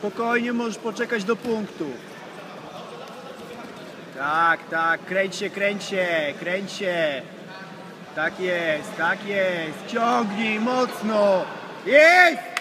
Spokojnie, możesz poczekać do punktu. Tak, tak, kręć się, kręć się, kręć się. Tak jest, tak jest. Ciągnij mocno. Jest!